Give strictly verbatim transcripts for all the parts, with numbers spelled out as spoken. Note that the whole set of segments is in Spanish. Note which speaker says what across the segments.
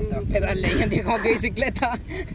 Speaker 1: sí.
Speaker 2: Pedaleando como que bicicleta.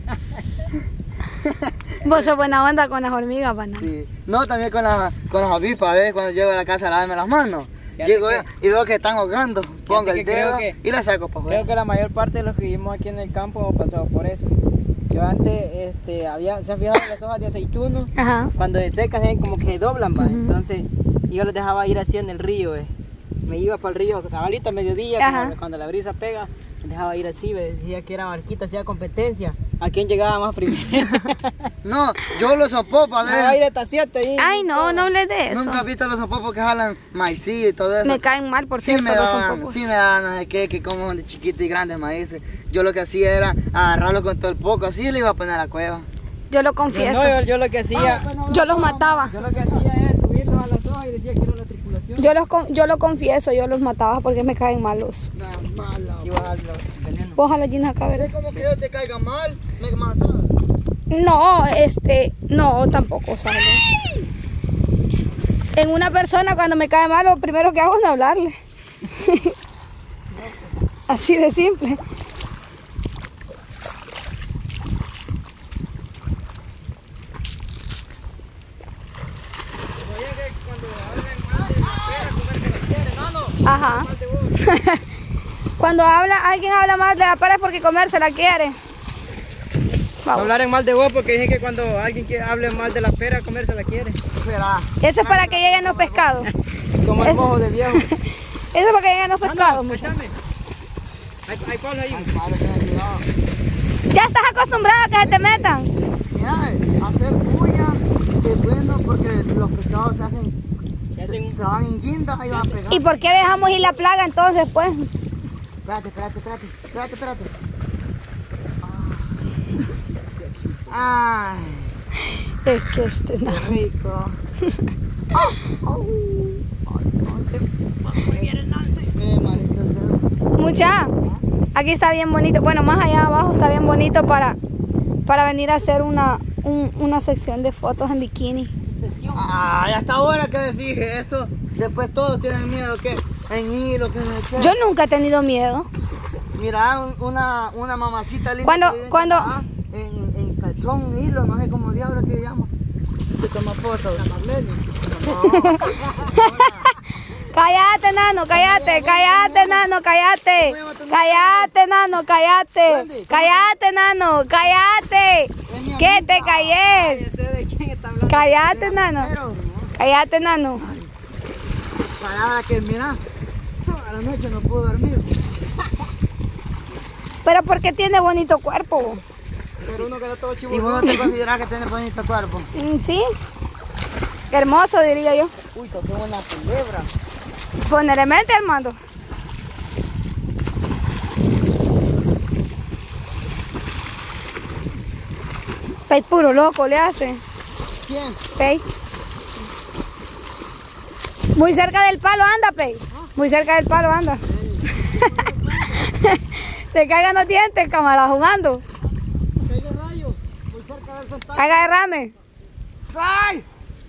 Speaker 3: Vos sos buena onda con las hormigas, pana.
Speaker 1: Sí. No, también con, la, con las avispas, ¿ves? Cuando llego a la casa a lavarme las manos.
Speaker 2: Fíjate
Speaker 1: Llego
Speaker 2: que-
Speaker 1: y veo que están ahogando. Pongo
Speaker 2: que
Speaker 1: el
Speaker 2: creo
Speaker 1: dedo
Speaker 2: que-
Speaker 1: y la saco para afuera.
Speaker 2: Creo que la mayor parte de los que vivimos aquí en el campo hemos pasado por eso. Yo antes, este, había, ¿se han fijado en las hojas de aceituno?
Speaker 3: Ajá.
Speaker 2: Cuando se secan, ¿eh? Como que se doblan, ¿va?
Speaker 3: Ujú.
Speaker 2: Entonces, yo los dejaba ir así en el río, ¿eh? Me iba para el río, cabalito a mediodía,
Speaker 3: Ajá.
Speaker 2: como cuando la brisa pega, me dejaba ir así, ¿ve? Decía que era barquita, hacía competencia. ¿A quién llegaba más primero?
Speaker 1: No, yo los sopopo, a
Speaker 2: Me dejaba ir
Speaker 1: ver.
Speaker 2: hasta siete ahí.
Speaker 3: Ay, no, no hables de eso.
Speaker 1: Nunca has visto los sopopos que jalan maicillo y todo eso.
Speaker 3: Me caen mal, por
Speaker 1: Sí
Speaker 3: cierto,
Speaker 1: me
Speaker 3: los
Speaker 1: daban,
Speaker 3: zompopos.
Speaker 1: sí me daban, no sé qué, que como de chiquitos y grandes maíces. Yo lo que hacía era agarrarlo con todo el poco, así y le iba a poner a la cueva.
Speaker 3: Yo lo
Speaker 2: Yo,
Speaker 3: confieso.
Speaker 2: no, yo, yo lo que hacía,
Speaker 3: Yo los mataba.
Speaker 2: yo lo que hacía es subirlos a las hojas y decía que era la tripulación.
Speaker 3: Yo los, con- yo lo confieso, yo los mataba porque me caen malos.
Speaker 1: No, mala.
Speaker 2: Y bajarlo, veneno.
Speaker 3: Vos a la Gina acá,
Speaker 1: Es
Speaker 3: ¿verdad?
Speaker 1: como que yo te caiga mal, me matas.
Speaker 3: No, este, no, tampoco, ¿sabes? En una persona cuando me cae mal, lo primero que hago es no hablarle. Así de simple. Ajá. Cuando habla, alguien habla mal de la pera es porque comerse la quiere.
Speaker 2: No hablar en mal de vos porque dije que cuando alguien que hable mal de la pera, comerse la quiere.
Speaker 1: Espera.
Speaker 3: Eso es para que lleguen los pescados.
Speaker 2: Como el
Speaker 3: Eso-
Speaker 2: mojo de viejo.
Speaker 3: Eso es para que lleguen los pescados. muchachos.
Speaker 2: Escúchame. Hay, hay Pablo ahí.
Speaker 1: Vale, ten cuidado.
Speaker 3: Ya estás acostumbrado a que se te metan.
Speaker 1: Mira, eh, hacer bulla es bueno porque los pescados se hacen,
Speaker 2: Ya
Speaker 1: se,
Speaker 2: tengo-
Speaker 1: se van en guindas y van a pegar.
Speaker 3: ¿Y por qué dejamos ir la plaga entonces, pues?
Speaker 1: Espérate, espérate, espérate, espérate, espérate. Ay,
Speaker 3: Es que este no.
Speaker 1: qué rico. Eh, manito,
Speaker 3: Mucha, aquí está bien bonito. Bueno, más allá abajo está bien bonito para, para venir a hacer una, un- una sección de fotos en bikini.
Speaker 1: Ay, hasta ahora que les dije eso, después todos tienen miedo que en hilo, que no sé qué.
Speaker 3: Yo nunca he tenido miedo.
Speaker 1: Mira, un- una, una mamacita linda.
Speaker 3: Cuando-
Speaker 1: que vive en
Speaker 3: cuando-
Speaker 1: Canadá, En, en calzón, un hilo, no sé cómo diablos que llama. Se toma fotos. La Marlene. No.
Speaker 3: Cállate, nano, cállate, cállate, nano, cállate. Cállate, nano, cállate. Cállate, nano, cállate. Que te calles.
Speaker 2: Sé de quién está hablando.
Speaker 3: Cállate, nano.
Speaker 1: Pero,
Speaker 3: Cállate, nano.
Speaker 1: palabra que mira, toda la noche no puedo dormir.
Speaker 3: Pero porque tiene bonito cuerpo.
Speaker 2: Pero uno queda todo chivo.
Speaker 1: Y vos no te consideras que tienes bonito cuerpo.
Speaker 3: Mm, Sí. Hermoso, diría yo.
Speaker 1: Uy, toqué una culebra.
Speaker 3: Ponerle mente, Armando. Pey puro loco le hace.
Speaker 1: ¿Quién?
Speaker 3: Pey. Muy cerca del palo anda, Pey. Muy cerca del palo anda. Se caigan los dientes, camarada, jugando.
Speaker 2: Hay de rayo. Muy cerca del santana.
Speaker 3: Haga derrame.
Speaker 1: ¡Ay!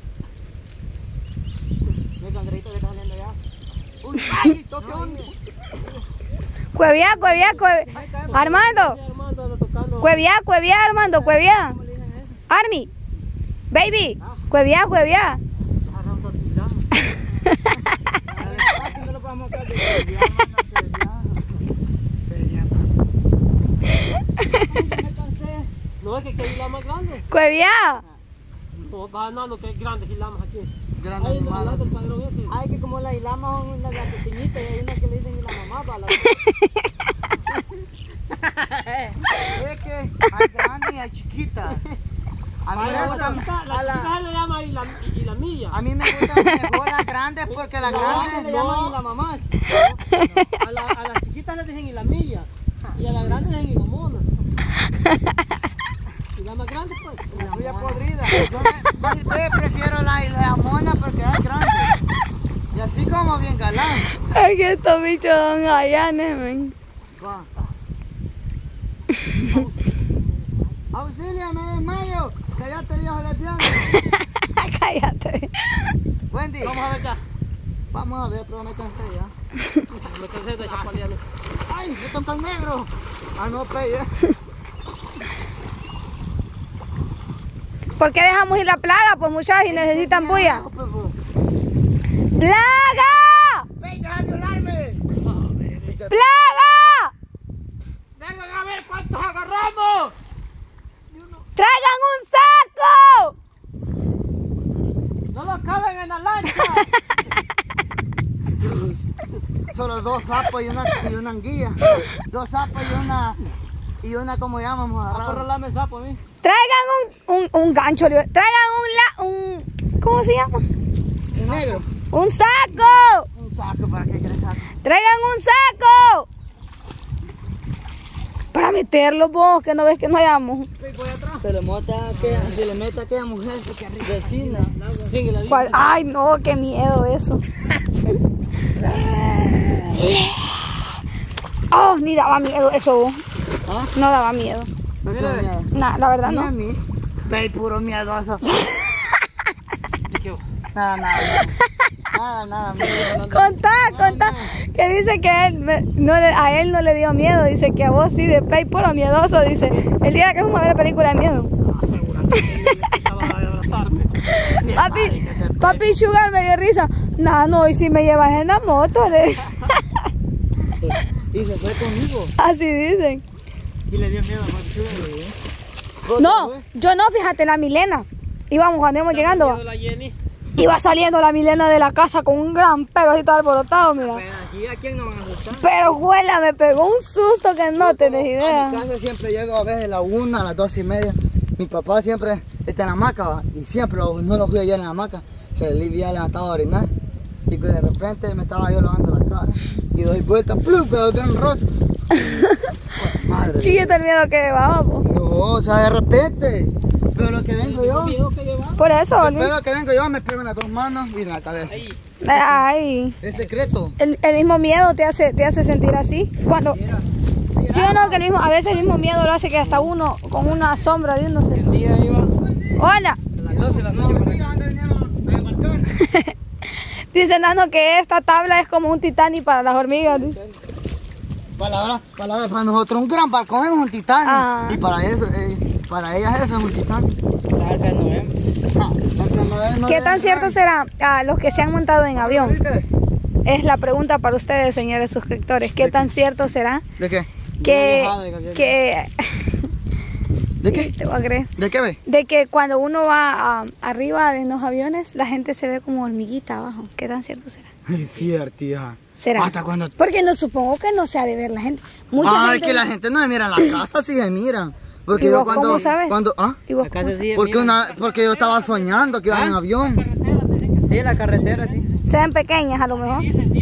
Speaker 2: Mi sangrito que está saliendo ya. Uy, ay, toque un.
Speaker 3: Cuevía, cuevía, cuevía. Armando.
Speaker 2: Armando anda tocando.
Speaker 3: Cuevía, cuevía, Armando, cuevía.
Speaker 2: ¿Cómo le dicen eso?
Speaker 3: Army. Baby. Cuevía, cuevía.
Speaker 2: Agarramos todo el lado. Ah, que no lo podemos sacar de- Me cansé. No, es que aquí hay lamas grandes.
Speaker 3: Cuevía.
Speaker 2: Todos ganando que hay grandes hilamas aquí.
Speaker 1: Grande
Speaker 2: Ay,
Speaker 1: animal.
Speaker 2: el padrón ese. Ay, que como las hilamas son las, las pequeñitas y hay una que le dicen hilama más, la
Speaker 1: Es que hay grande y hay chiquita. A mí me gustan,
Speaker 2: La
Speaker 1: a la-
Speaker 2: chiquita se le llama hilam- hilamilla.
Speaker 1: a mí me gustan mejor las grandes porque las
Speaker 2: La grande
Speaker 1: grandes
Speaker 2: le llaman hilamamás. A, la, a las chiquitas le dicen hilamilla y a las grandes le dicen hilamona. Y la más grande pues, la suya podrida.
Speaker 1: Yo, me- yo me prefiero la, la mona porque es grande. Y así como bien galán.
Speaker 3: Ay, que estos bichos son gallanes, men.
Speaker 1: Va. Auxíliame, desmayo. Cállate, viejo lesbiano.
Speaker 3: Cállate.
Speaker 1: Wendy,
Speaker 2: Vamos a ver acá.
Speaker 1: vamos a ver, pero me cansé ya.
Speaker 2: Me cansé de chapalearlo.
Speaker 1: ¡Ay, qué tan tan negro! Ah, no, pe, ya.
Speaker 3: ¿Por qué dejamos ir la plaga? Pues muchachos y necesitan bulla.
Speaker 1: No, pe, po.
Speaker 3: ¡Plaga!
Speaker 1: Pe, deja de violarme.
Speaker 3: ¡Plaga!
Speaker 2: Vengan a ver cuántos agarramos.
Speaker 3: ¡Traigan un saco!
Speaker 2: No los caben en la lancha.
Speaker 1: Solo dos sapos y una, y una anguilla. Dos sapos y una, y una, ¿cómo llamamos?
Speaker 2: Agarra lame sapo a mí.
Speaker 3: Traigan un, un, un gancho. Traigan un, la, un... ¿Cómo se llama?
Speaker 1: Un negro.
Speaker 3: ¡Un saco!
Speaker 1: Un saco, ¿para qué quieres saco?
Speaker 3: ¡Traigan un saco! Para meterlo vos, que no ves que no hayamos.
Speaker 1: Se le mete a aquella, se le mete a aquella mujer de China.
Speaker 3: ¿Cuál? Ay, no, qué miedo eso. Oh, ni daba miedo eso vos.
Speaker 1: ¿Ah?
Speaker 3: No daba miedo.
Speaker 1: No te da miedo.
Speaker 3: Nah, la verdad
Speaker 1: Ni a
Speaker 3: no.
Speaker 1: mí. Ve, puro miedoso. Nada, nada. Nada, nada. nada.
Speaker 3: Contá, contá. Que dice que él, me- no le- a él no le dio miedo. Dice que a vos sí, de pay puro miedoso. Dice, el día que fuimos a ver la película de miedo. Papi, papi Sugar me dio risa. No, no, y si me llevas en la moto. Le-
Speaker 1: Y se fue conmigo.
Speaker 3: Así dicen.
Speaker 2: Y le dio miedo a Juan.
Speaker 3: No, yo no, fíjate, la Milena. Íbamos cuando íbamos llegando.
Speaker 2: La Jenny.
Speaker 3: Iba saliendo la Milena de la casa con un gran pelo así todo alborotado, mira.
Speaker 2: Pero aquí a quién no van a asustar.
Speaker 3: Pero juela, me pegó un susto que no tenés
Speaker 1: A mi
Speaker 3: idea.
Speaker 1: casa siempre llego a veces a la una, a las dos y media. Mi papá siempre está en la hamaca, ¿va? Y siempre lo- no lo fui ayer en la hamaca. Se le había levantado a orinar. Y que de repente me estaba yo lavando la cara. Y doy vuelta, plum, quedó el gran rostro. Madre.
Speaker 3: Chiquito el miedo que vamos.
Speaker 1: No, o sea, de repente. Pero lo que vengo yo.
Speaker 3: Por eso, Oli.
Speaker 1: Pero lo que vengo yo me pego en las dos manos y en la cabeza.
Speaker 3: Ay,
Speaker 1: Es secreto.
Speaker 3: el, el mismo miedo te hace, te hace sentir así. Cuando, sí o no, que el mismo, a veces el mismo miedo lo hace que hasta uno con una sombra de uno se
Speaker 2: El día iba
Speaker 3: Hola.
Speaker 2: a las doce de la
Speaker 1: No,
Speaker 2: noche.
Speaker 1: me digan, ¿dónde vinieron a embarcar?
Speaker 3: Dice Nano que esta tabla es como un Titanic para las hormigas. Dice.
Speaker 1: Palabra, palabra para nosotros un gran barco, es un titán.
Speaker 3: Ah.
Speaker 1: Y para eso, eh, para ellas eso es un titán.
Speaker 2: La alfa de noviembre.
Speaker 1: Ah, hasta no es- no
Speaker 3: ¿Qué
Speaker 1: es-
Speaker 3: tan cierto será a los que se han montado en avión?
Speaker 1: ¿De
Speaker 3: Es la pregunta para ustedes, señores suscriptores. ¿Qué tan cierto será
Speaker 1: qué?
Speaker 3: que...
Speaker 2: viajado de Gabriel.
Speaker 3: que
Speaker 1: ¿De
Speaker 3: sí,
Speaker 1: qué?
Speaker 3: te voy a creer.
Speaker 1: ¿De qué ve?
Speaker 3: De que cuando uno va a- arriba de los aviones, la gente se ve como hormiguita abajo. ¿Qué tan cierto será?
Speaker 1: Es cierto, hija.
Speaker 3: ¿Será?
Speaker 1: Hasta cuando...
Speaker 3: Porque no supongo que no se ha de ver la gente. Mucha
Speaker 1: Ay,
Speaker 3: gente...
Speaker 1: que la gente no se mira en la casa, sí se miran. Porque
Speaker 3: ¿Y
Speaker 1: yo
Speaker 3: vos
Speaker 1: cuando...
Speaker 3: cómo sabes?
Speaker 1: Cuando, ¿ah?
Speaker 3: ¿Y vos
Speaker 2: Acá
Speaker 3: cómo
Speaker 2: se
Speaker 3: sabes?
Speaker 2: sigue.
Speaker 1: Porque, una, porque yo estaba soñando que iba en avión.
Speaker 2: Sí, la carretera, sí.
Speaker 3: Se ven pequeñas a lo mejor.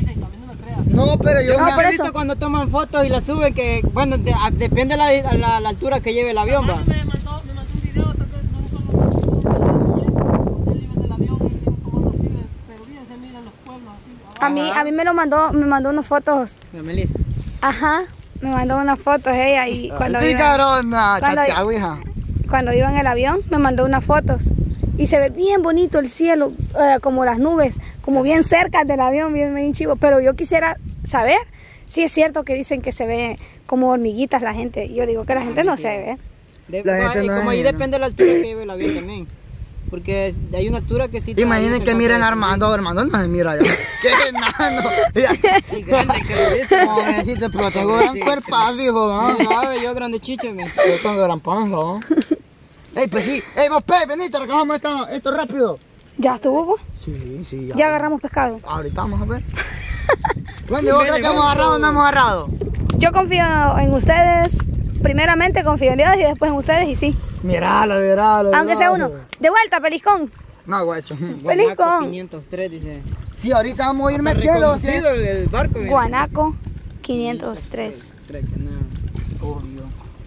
Speaker 1: No, pero yo...
Speaker 3: No,
Speaker 1: me-
Speaker 3: por
Speaker 2: ¿Has
Speaker 3: eso.
Speaker 2: visto cuando toman fotos y las suben que, bueno, de- a- depende de la, la, la altura que lleve el avión, va?
Speaker 4: Me mandó, me mandó un video, tal vez no recuerdo él iba en el avión y iba como así, de- pero bien se miran los pueblos así.
Speaker 3: A mí, a mí me lo mandó, me mandó unas fotos.
Speaker 2: La Melissa.
Speaker 3: Ajá, me mandó unas fotos ella y cuando iba,
Speaker 1: Picarona,
Speaker 3: cuando-
Speaker 1: chateado, hija.
Speaker 3: cuando iba en el avión me mandó unas fotos. Y se ve bien bonito el cielo, eh, como las nubes, como bien cerca del avión, bien, bien chivo. Pero yo quisiera saber si es cierto que dicen que se ve como hormiguitas la gente. Yo digo que la gente no se ve.
Speaker 2: De-
Speaker 1: La gente
Speaker 2: y
Speaker 1: no
Speaker 2: como
Speaker 1: es
Speaker 2: ahí
Speaker 1: mira.
Speaker 2: depende de la altura que lleve el avión también. Porque es- hay una altura que sí te
Speaker 1: Imaginen
Speaker 2: dice
Speaker 1: que
Speaker 2: el
Speaker 1: miren a
Speaker 2: golpe de
Speaker 1: Armando, Armando no se mira ya. ¡Qué enano!
Speaker 2: Sí, grande, que lo dice.
Speaker 1: Pobrecito, pero tengo gran
Speaker 2: Sí,
Speaker 1: cuerpazo, hijo, ¿no?
Speaker 2: Sí, grave, yo grande chiche, me.
Speaker 1: Yo tengo gran panza, ¿no? Ey, pues sí. Ey, vos, Pe, venite, recogemos esto, esto rápido.
Speaker 3: ¿Ya estuvo vos?
Speaker 1: Sí, sí, ya.
Speaker 3: Ya agarramos pescado.
Speaker 1: Ahorita vamos a ver. ¿Cuándo vos crees que hemos agarrado o no hemos agarrado?
Speaker 3: Yo confío en ustedes. Primeramente confío en Dios y después en ustedes y sí.
Speaker 1: Míralo, míralo.
Speaker 3: Aunque sea uno.
Speaker 1: míralo.
Speaker 3: De vuelta, Peliscón.
Speaker 1: No, guacho.
Speaker 3: Feliz
Speaker 2: Guanaco
Speaker 3: con
Speaker 2: quinientos tres, dice.
Speaker 1: Sí, ahorita vamos a ir
Speaker 2: Está
Speaker 1: metiendo, ¿sí?
Speaker 2: reconocido el, el barco. mira.
Speaker 3: Guanaco quinientos tres.
Speaker 2: Tres, que nada.
Speaker 1: Obvio.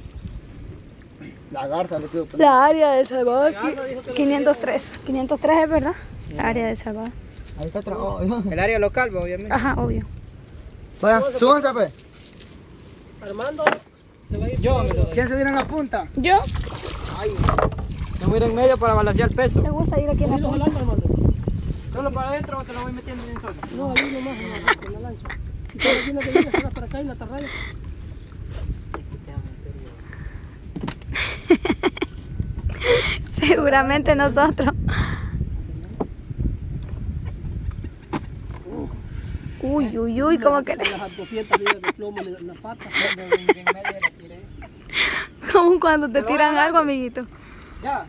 Speaker 1: La garza le quedó.
Speaker 3: La área de El Salvador. quinientos tres. quinientos tres es verdad. La área de El Salvador.
Speaker 1: Ahí está trabajo.
Speaker 2: El área local, va, obviamente.
Speaker 3: Ajá, obvio.
Speaker 1: Vaya, súbanse, Pe.
Speaker 4: Armando se va a ir.
Speaker 2: Yo me lo doy.
Speaker 1: ¿Quién se viene en la punta?
Speaker 3: Yo
Speaker 1: Ay.
Speaker 2: Me voy a ir en medio para balancear el peso.
Speaker 3: me gusta ir aquí en la
Speaker 4: Dilo
Speaker 3: punta.
Speaker 4: jalando, Armando.
Speaker 2: Solo para adentro o te lo voy metiendo en solo.
Speaker 4: No, ahí nomás en la, en la lancha. Y todo aquí no te vienes, jalas para acá y la tarraya.
Speaker 3: Seguramente nosotros. Uy, uy, uy, como que le...
Speaker 4: Las doscientas libras de plomo en la pata.
Speaker 3: Como cuando te tiran algo, amiguito.
Speaker 2: Ya.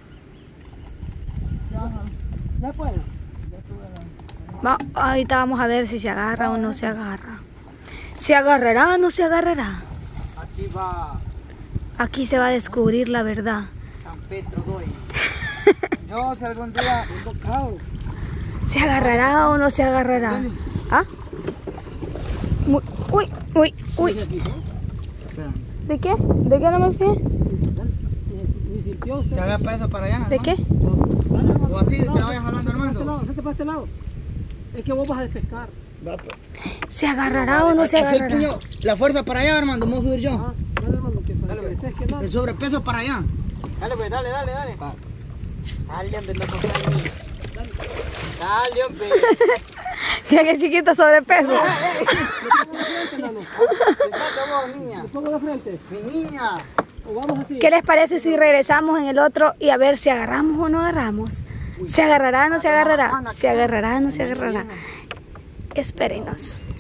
Speaker 4: Ya puedo.
Speaker 3: Va, ahorita vamos a ver si se agarra o no se agarra. ¿Se agarrará o no se agarrará?
Speaker 2: Aquí va
Speaker 3: Aquí se va a descubrir la verdad.
Speaker 2: San Pedro Doy.
Speaker 1: Yo si algún día...
Speaker 3: ¿Se agarrará o no se agarrará? ¿Ah? Muy- Uy, uy, uy.
Speaker 1: Espera,
Speaker 3: ¿De qué? ¿De qué no me fijé?
Speaker 4: Ni sintió usted.
Speaker 1: que haga peso para allá.
Speaker 3: ¿De
Speaker 1: hermano.
Speaker 3: qué?
Speaker 4: Dale, hermano.
Speaker 1: O así, que la vayas jalando,
Speaker 4: Para este
Speaker 1: Armando.
Speaker 4: lado, hacete para este lado. Es que vos vas a despescar.
Speaker 1: Va, pues.
Speaker 3: ¿Se agarrará o no se
Speaker 1: Así el
Speaker 3: agarrará?
Speaker 1: puño, la fuerza para allá, Armando, vamos a subir yo.
Speaker 4: Ah, dale, hermano, que para que despeske nada.
Speaker 1: El sobrepeso para allá.
Speaker 2: Dale, pues, dale, dale, dale.
Speaker 1: Va.
Speaker 2: Dale, hombre, no confías en mí. Dale, hombre.
Speaker 3: Ya que chiquito sobrepeso.
Speaker 4: Me pongo de frente, hermano.
Speaker 1: Sentate vos, niña.
Speaker 4: Me pongo de frente.
Speaker 1: Mi niña.
Speaker 4: O vamos así.
Speaker 3: ¿Qué les parece si regresamos en el otro y a ver si agarramos o no agarramos? ¿Se agarrará o no se agarrará? ¿Se agarrará o no se agarrará? Espérenos.